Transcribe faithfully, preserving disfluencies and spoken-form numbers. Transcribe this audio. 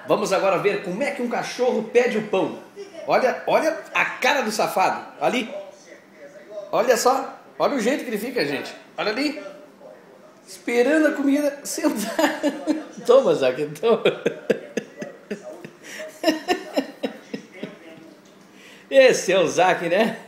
Vamos agora ver como é que um cachorro pede o pão. Olha, olha a cara do safado. Ali. Olha só. Olha o jeito que ele fica, gente. Olha ali. Esperando a comida sentar. Toma, Zaque, toma. Esse é o Zaque, né?